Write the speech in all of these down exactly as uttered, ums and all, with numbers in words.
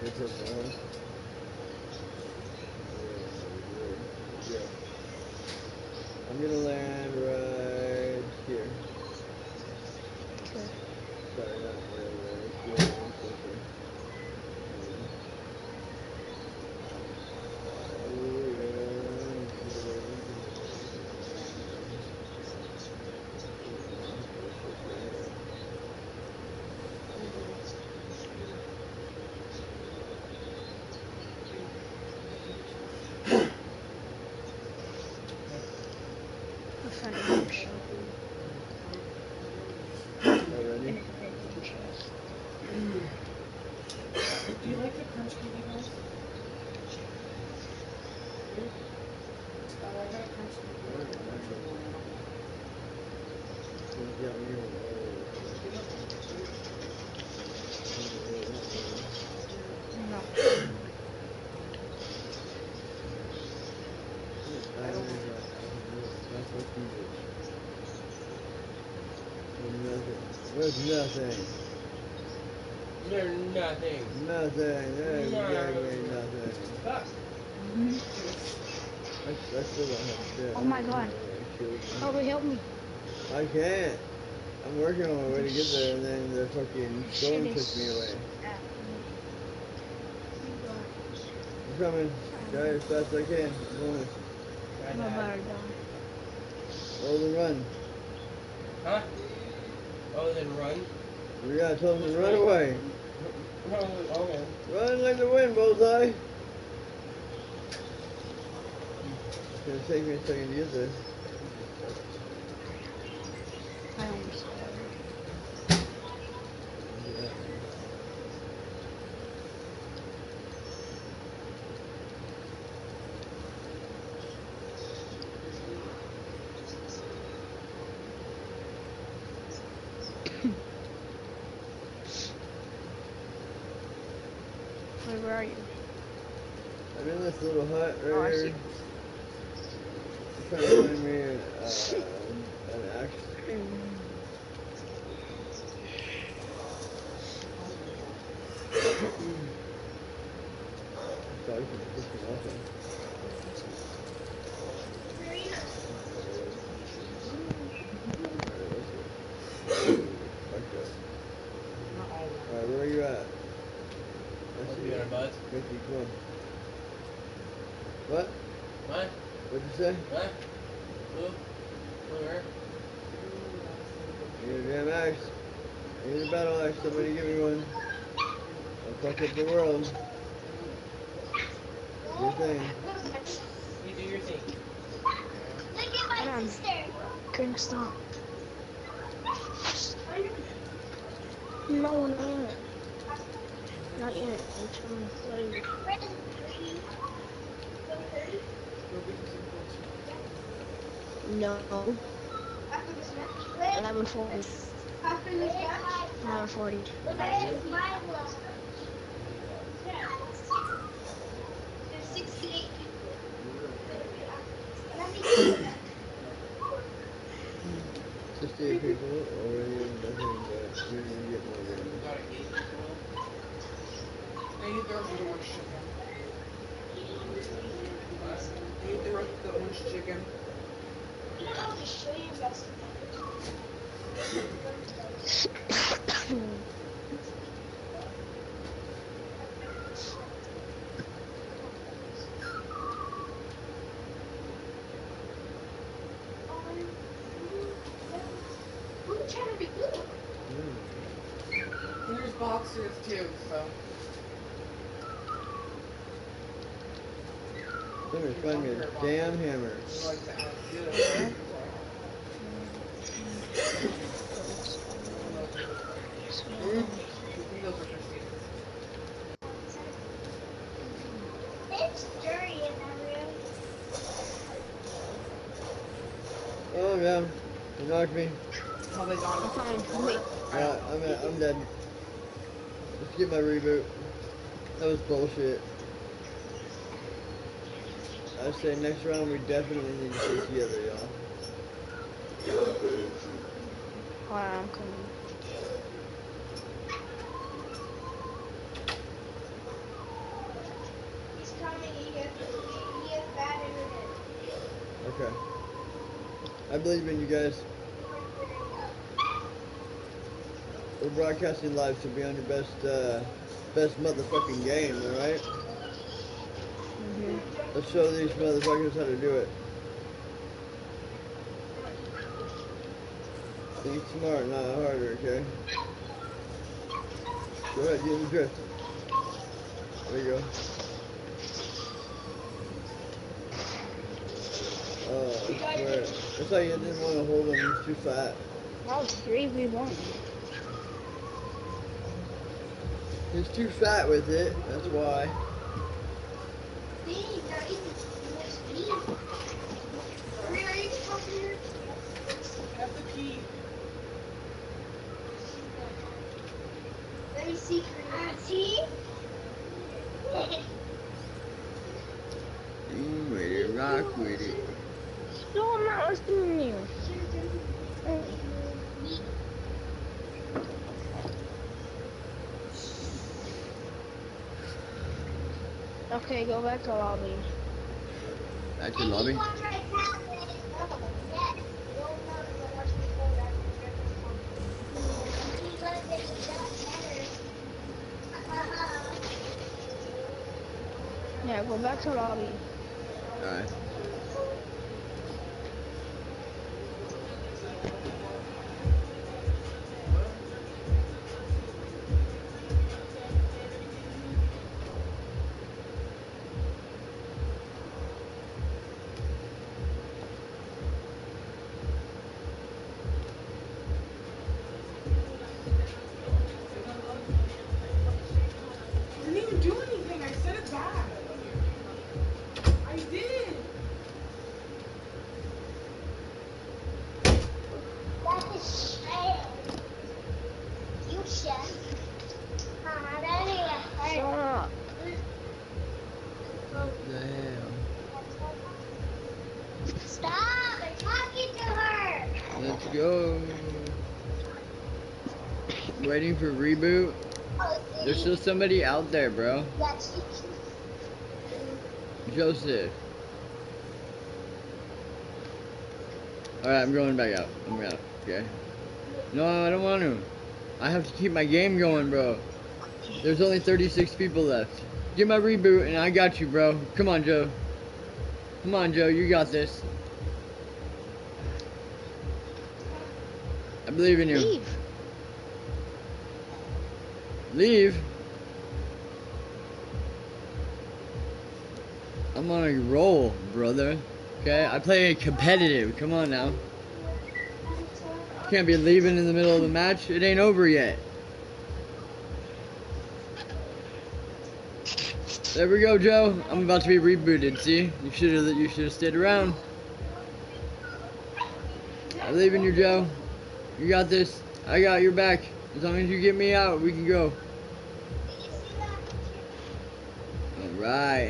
It's up there. Yeah. I'm gonna land right here. Okay. Sorry, not right there. Let's go a little closer. I found another shotgun. Already? And a random chest. Do you like the crunch candy bars? Hmm? Uh, I got a crunch candy bar with a bunch of them on them. Yeah, we're gonna You don't like the crunch? No. I don't like That's fucking good. Nothing. Where's nothing? There's nothing. Nothing. There's exactly No. nothing. Fuck. Mm-hmm. I, I still don't have shit. I Oh don't my even god. have a shield. Probably help me. I can't. I'm working on my way The to get there, sh and then the fucking the shit storm took me is away. at me. I'm coming. Try Um, as fast as I can. I'm going. Try I'm that. about to die. Roll and run. Huh? Oh, then run. We gotta tell them Which to run way? away. Run. Okay. Run like the wind, bullseye. It's gonna take me a second to get there. I almost died. Yeah. Wait, where are you? I'm in this little hut right Oh, I see here. you. I'm trying to find me an, uh, an axe. Mm. So I can pick him up and fuck that. Not all of them. Alright, where are you at? I Let's see be you. on our butts. Mickey, come on. What? What? What'd you say? What? Who? Where? I need a damn axe. I need a battle axe. Somebody give me one. I'll fuck up the world. Your thing. You do your thing. Hold on. Couldn't stop. No, no. Not yet. I'm trying to play. Go get you some clothes. No. eleven forty. eleven forty. sixty-eight people already in nothing, but we're gonna get more We damage. got eight people. I need the rest of the orange chicken. What? I need the rest of the orange chicken. And there's boxers too, so. Somebody There's find me one a pair of boxers. damn hammer. We like to add to the Where? boxers are. We love those. Hmm? We think those are Christina's. Oh yeah, he knocked me. How they got I'm us coming. Help before? me. I Yeah, don't know. I'm at, I'm dead. Let's get my reboot. That was bullshit. I say next round we definitely need to stay together, y'all. Hold on, I'm coming. I believe in you guys. We're broadcasting live, so be on your best, uh, best motherfucking game, alright? Mhm. Let's show these motherfuckers how to do it. Think smart, not harder, okay? Go ahead, get in the drift. There you go. Oh, I swear. That's why you didn't want to hold him, he's too fat. That was three v one. He's too fat with it, that's why. Steve, they're eating Steve. Are you eating something here? Have the key. Let me see. See? Mm, with it, rock with it. No, I'm not listening to you. Oh. Okay, go back to lobby. Back to the lobby. Yeah, go back to lobby. Alright. I didn't even do anything. I set it back. I did. That is fair. You chef. Uh, that is Shut up. What the hell? Stop! I'm talking to her. Let's go. Waiting for reboot. Oh, There's still somebody out there, bro. That's Joseph. Alright, I'm going back out. I'm out. Okay. No, I don't want to. I have to keep my game going, bro. There's only thirty-six people left. Get my reboot and I got you, bro. Come on, Joe. Come on, Joe. You got this. I believe in you. Leave. Leave? I'm on a roll, brother. Okay? I play competitive. Come on now. Can't be leaving in the middle of the match. It ain't over yet. There we go, Joe. I'm about to be rebooted. See? You should have. You should have stayed around. I believe in you, Joe. You got this. I got your back. As long as you get me out, we can go. All right.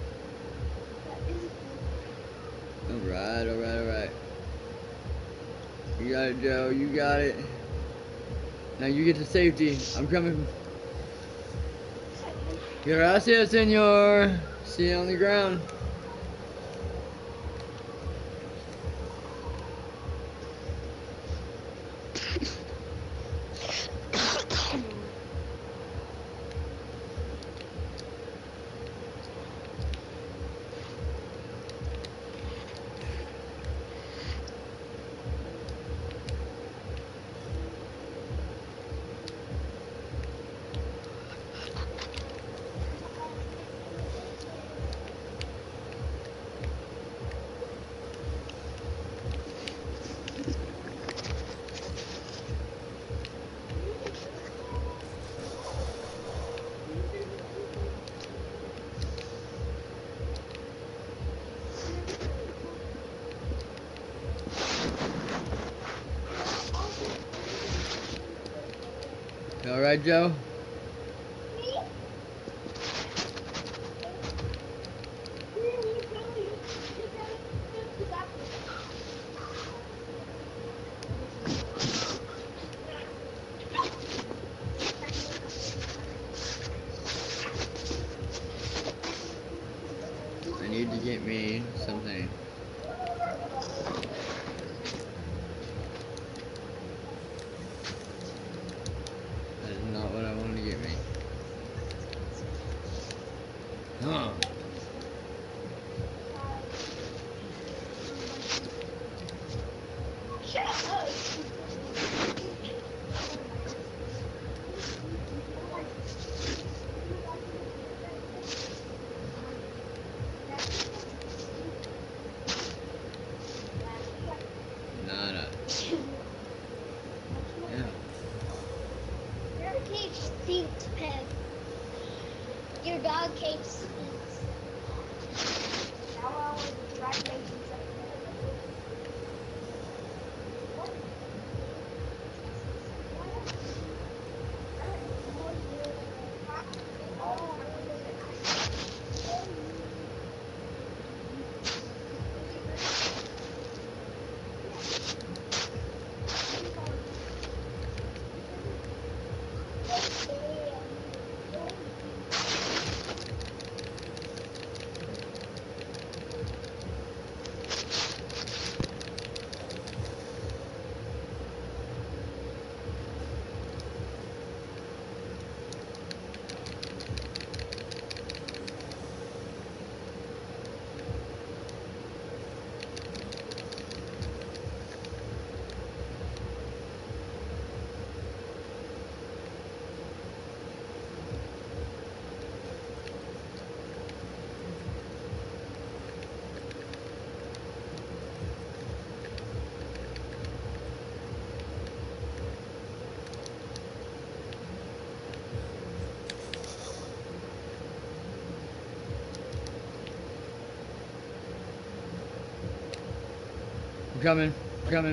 All right. All right. All right. You got it, Joe. You got it. Now you get to safety. I'm coming. Gracias, senor. See you on the ground. All right, Joe. I need to get me something. Stinks, Pep. Your dog cake stinks. Now I want to try making something. I'm coming. I'm coming.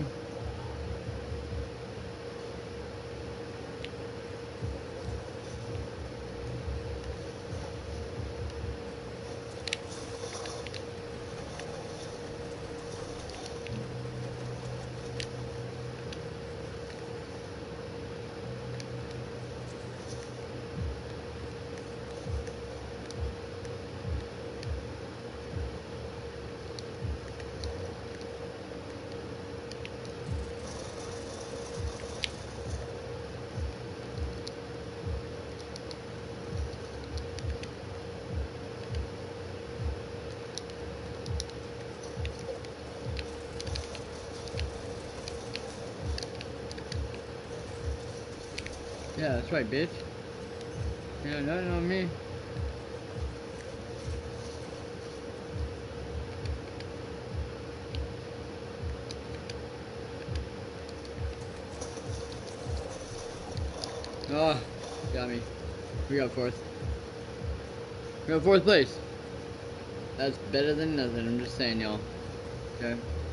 Yeah, that's right, bitch. Yeah, nothing on me. Oh, got me. We got fourth. We got fourth place. That's better than nothing, I'm just saying, y'all. Okay?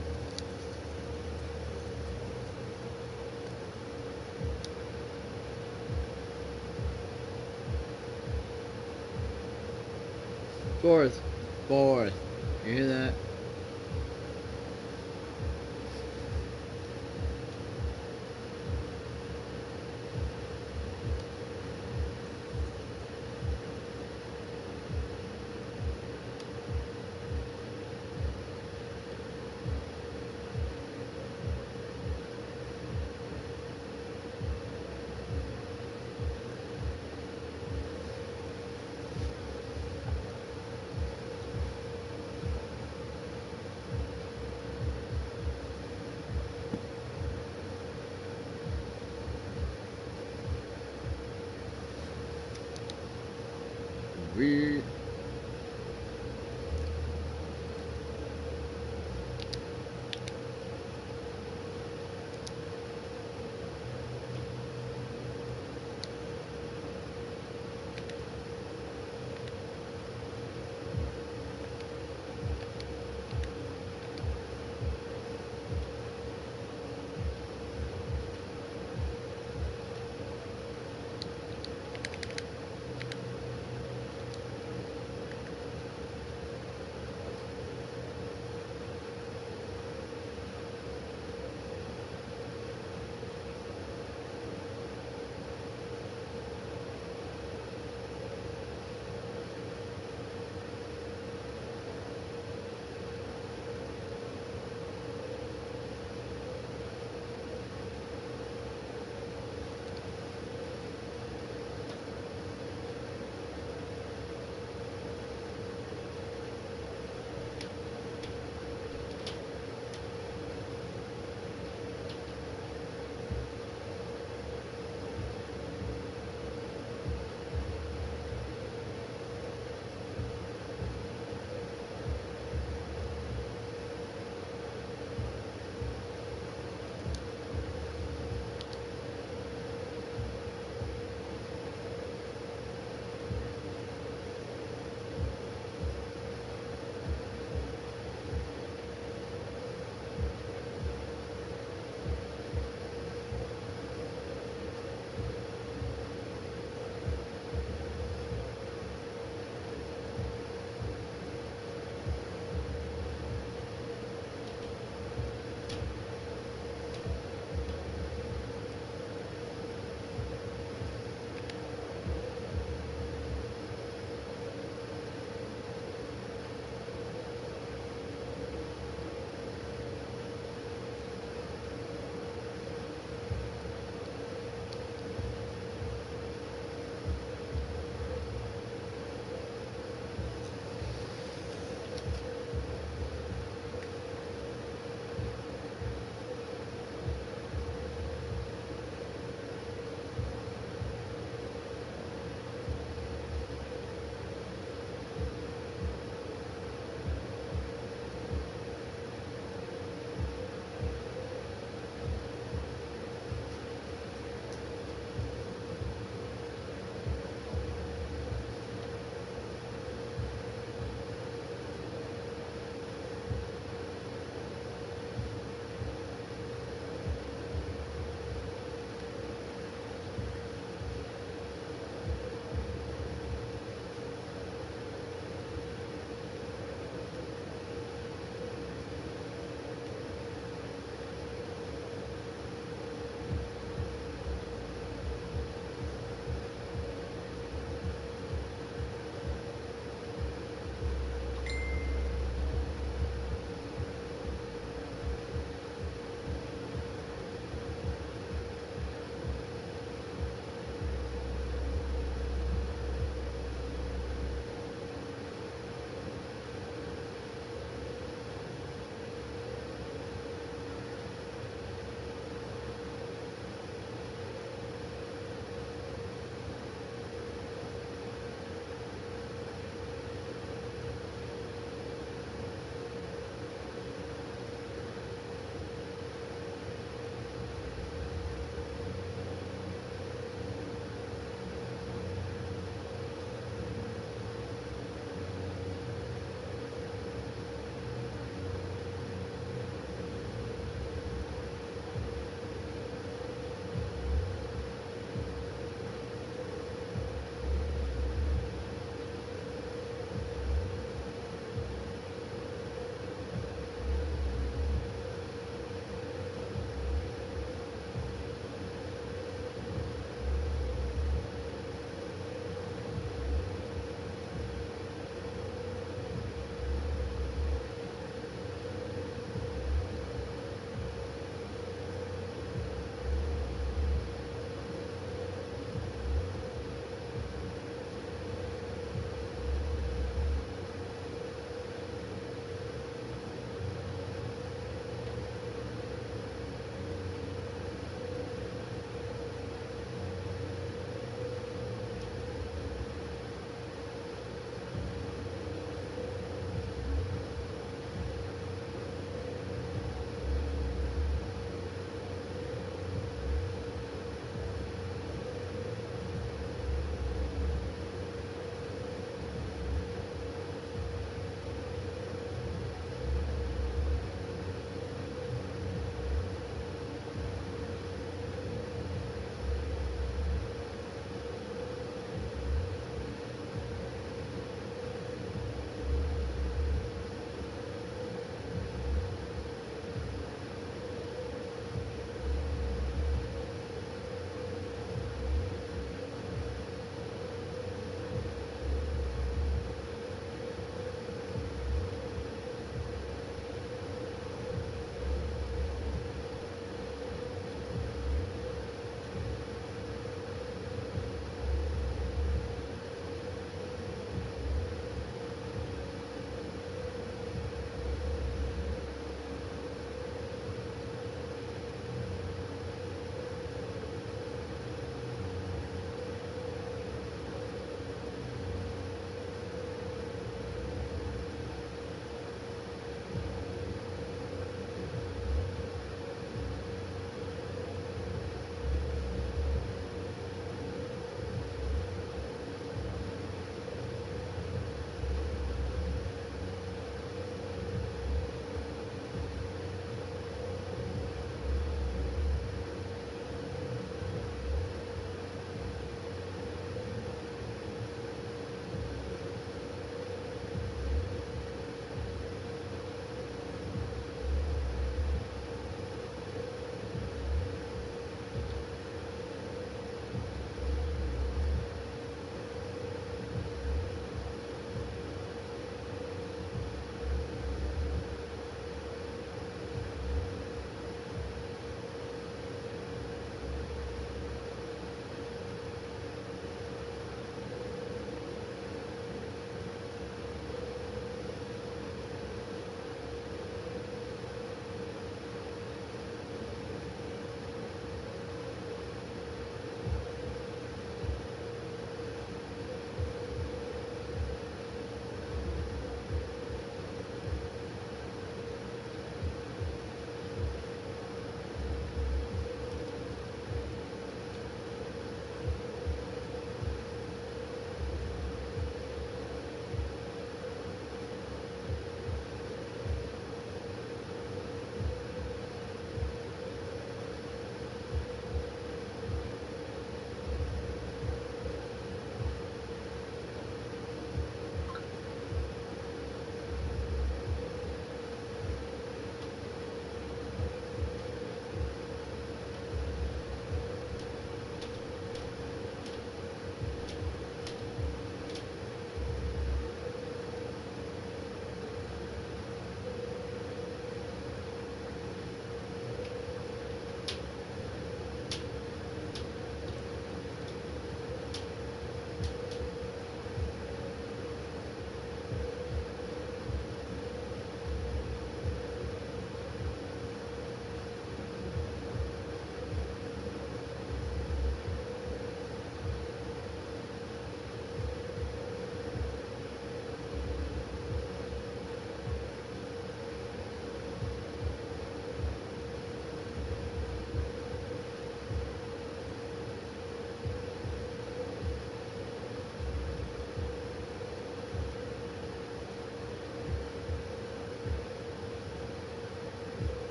Fourth. Fourth. You hear that? We.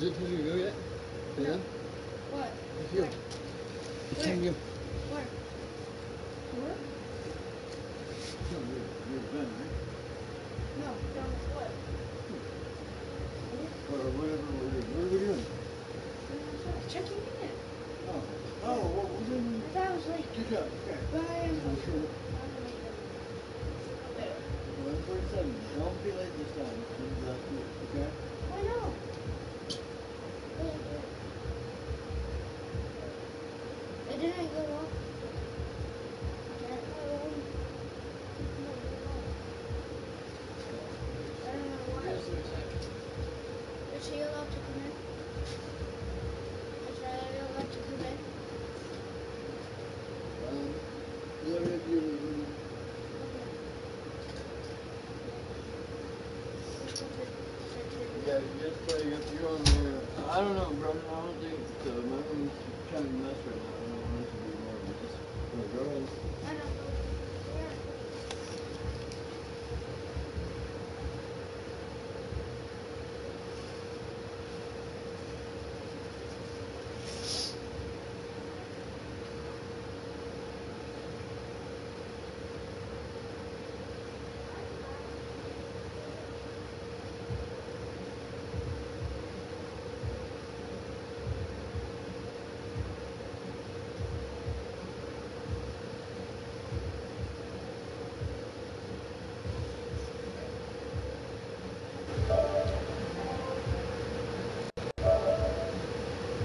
Is it time to go yet? Yeah? What? Let's go. It's time to go. Where? Where? No, you're, you're done, right? No, down with what? Or whatever we're doing. What are we doing? Checking in. Oh. Oh, well, we're doing... I thought I was late. Good job. Okay. But I am I'm sure. There. one forty-seven. Don't be late this time. Please let me, okay? I know. It didn't go off. I don't know why. Is she allowed to come in? Is Riley allowed to come in? Um, let me do the... Yeah, you just play if you're on there. I don't know, bro. I don't think so. My room's kind of messed right now. I don't want it to be more. Just go ahead. I know.